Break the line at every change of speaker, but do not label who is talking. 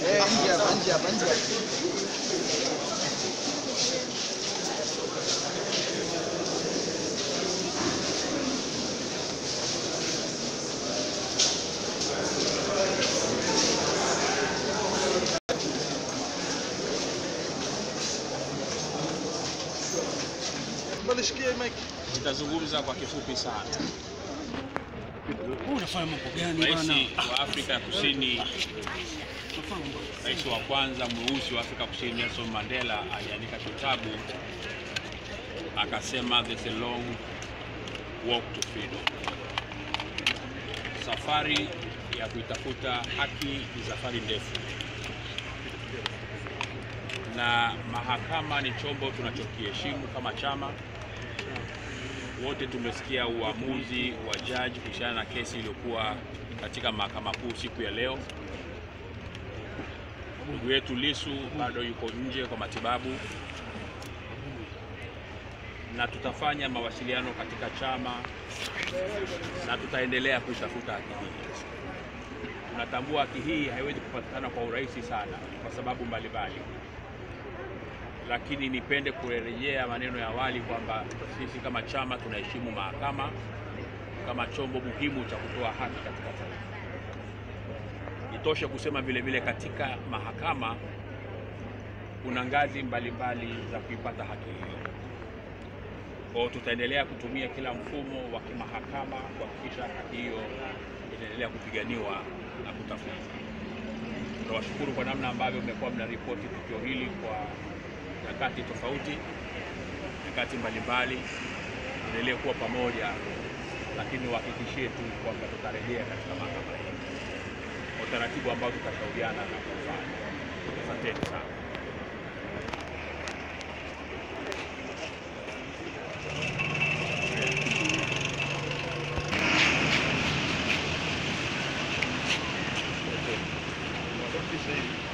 Nje hapa.
Nitazungumza kwa kifupi sana.
Unafanya mambo gani bwana?
Rais wa Afrika Kusini, rais wa kwanza mweusi wa Afrika Kusini Nelson Mandela aliandika kitabu akasema there's a long walk to freedom. Safari ya kuitafuta haki ni safari ndefu, na mahakama ni chombo tunachokiheshimu kama chama. Wote tumesikia uamuzi wa judge kuhusiana na kesi iliyokuwa katika mahakama kuu siku ya leo. Ndugu yetu Lissu bado yuko nje kwa matibabu, na tutafanya mawasiliano katika chama na tutaendelea kuitafuta haki hii. Tunatambua haki hii haiwezi kupatikana kwa urahisi sana kwa sababu mbalimbali, lakini nipende kurejea maneno ya awali kwamba sisi kama chama tunaheshimu mahakama kama chombo muhimu cha kutoa haki katika taifa. Itoshe kusema vile vile katika mahakama kuna ngazi mbalimbali za kuipata haki hiyo. Kwa tutaendelea kutumia kila mfumo wa kimahakama kuhakikisha haki hiyo inaendelea kupiganiwa na kutafutwa. Tunawashukuru kwa namna ambavyo mmekuwa mnaripoti tukio hili kwa nyakati tofauti, nyakati mbalimbali. Endelee kuwa pamoja, lakini wahakikishie tu kwamba tutarejea katika mahakama hii kwa utaratibu ambao tutashauriana na kufanya. Asanteni sana.
Don't be safe.